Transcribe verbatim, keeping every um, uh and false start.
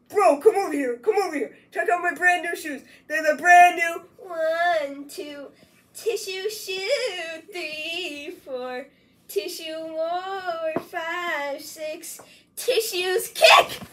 Bro, come over here. Come over here. Check out my brand new shoes. They're the brand new one, two, tissue shoe, three, four, tissue more, five, six, tissues kick.